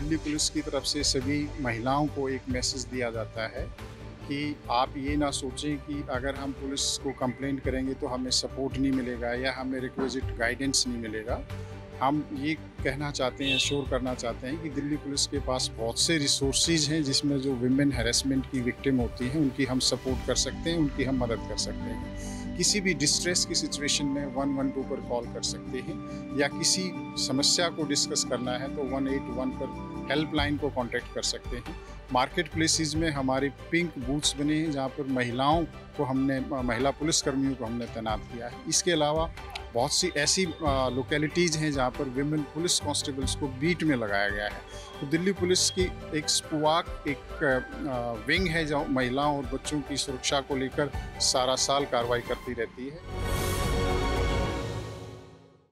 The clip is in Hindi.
दिल्ली पुलिस की तरफ से सभी महिलाओं को एक मैसेज दिया जाता है कि आप ये ना सोचें कि अगर हम पुलिस को कंप्लेंट करेंगे तो हमें सपोर्ट नहीं मिलेगा या हमें रिक्विजिट गाइडेंस नहीं मिलेगा। हम ये कहना चाहते हैं, श्योर करना चाहते हैं कि दिल्ली पुलिस के पास बहुत से रिसोर्सेज हैं जिसमें जो विमेन हैरेसमेंट की विक्टिम होती हैं उनकी हम सपोर्ट कर सकते हैं, उनकी हम मदद कर सकते हैं। किसी भी डिस्ट्रेस की सिचुएशन में 112 पर कॉल कर सकते हैं या किसी समस्या को डिस्कस करना है तो 181 पर हेल्पलाइन को कांटेक्ट कर सकते हैं। मार्केट प्लेसेस में हमारे पिंक बूथ्स बने हैं जहाँ पर महिलाओं को हमने महिला पुलिसकर्मियों को हमने तैनात किया है। इसके अलावा बहुत सी ऐसी लोकेलिटीज़ हैं जहाँ पर विमेन पुलिस कांस्टेबल्स को बीट में लगाया गया है। तो दिल्ली पुलिस की एक स्पुआक एक विंग है जो महिलाओं और बच्चों की सुरक्षा को लेकर सारा साल कार्रवाई करती रहती है।